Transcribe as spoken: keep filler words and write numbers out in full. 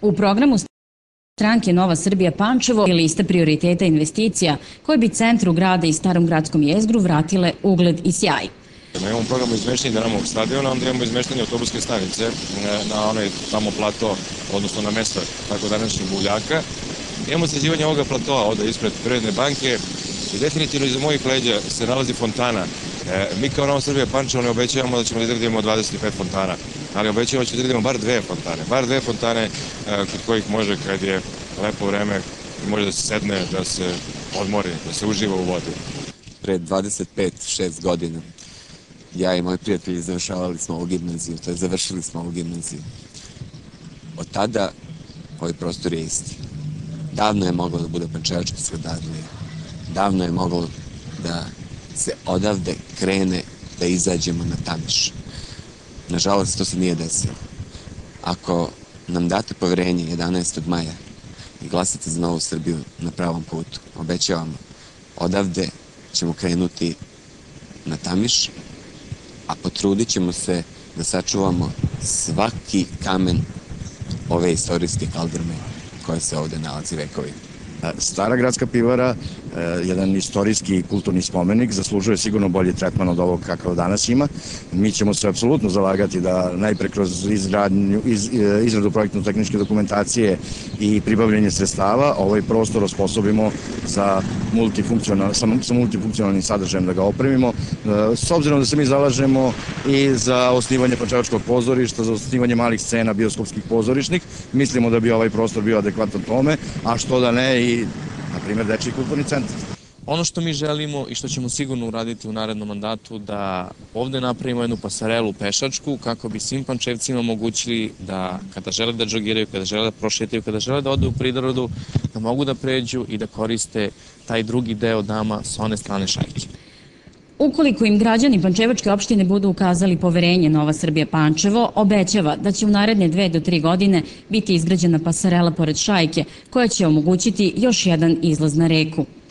U programu stranke Nova Srbija Pančevo je lista prioriteta investicija koje bi centru grada i starom gradskom jezgru vratile ugled i sjaj. Imamo program izmeštanja Dinamovog stadiona, onda imamo izmeštanje autobuske stanice na onaj tamo plato, odnosno na mesto tako današnjeg Buvljaka. Imamo sređivanje ovoga platoa ovde ispred Privredne banke i definitivno iza mojih leđa se nalazi fontana. Mi kao Nova Srbija Pančevo ne obećavamo da ćemo da izgradimo dvadeset pet fontana, ali obećavamo da ćemo da izgradimo bar dve fontane, bar dve fontane kod kojih može, kad je lepo vreme, može da se sedne, da se odmori, da se uživa u vodi. Pre dvadeset pet šest godina ja i moji prijatelji završavali smo ovu gimnaziju, to je završili smo ovu gimnaziju. Od tada ovaj prostor je isti. Davno je moglo da bude pančevačka sredarlija. Davno je moglo da se odavde krene da izađemo na Tamiš. Nažalost, to se nije desilo. Ako nam date poverenje jedanaestog maja i glasate za Novu Srbiju na pravom putu, obećavamo, odavde ćemo krenuti na Tamiš, a potrudit ćemo se da sačuvamo svaki kamen ove istorijske kaldrme koja se ovde nalazi vekovima. Stara gradska pivara, jedan istorijski i kulturni spomenik, zaslužuje sigurno bolji tretman od ovog kakav danas ima. Mi ćemo se apsolutno zalagati da najpre kroz izgradnju, iz, izradu projektno-tehničke dokumentacije i pribavljanje sredstava ovaj prostor osposobimo za multifunkcional, sa, sa multifunkcionalnim sadržajem da ga opremimo. S obzirom da se mi zalažemo i za osnivanje pančevačkog pozorišta, za osnivanje malih scena, bioskopskih pozorišnih, mislimo da bi ovaj prostor bio adekvatan tome, a što da ne i na primjer, dečiji kulturni centar. Ono što mi želimo i što ćemo sigurno uraditi u narednom mandatu, da ovde napravimo jednu pasarelu pešačku kako bi svim Pančevcima omogućili da kada žele da džogiraju, kada žele da prošetaju, kada žele da odu u prirodu, da mogu da pređu i da koriste taj drugi deo dama sa one strane šajke. Ukoliko im građani Pančevačke opštine budu ukazali poverenje Nova Srbija Pančevo, obećava da će u naredne dve do tri godine biti izgrađena pasarela pored šajke koja će omogućiti još jedan izlaz na reku.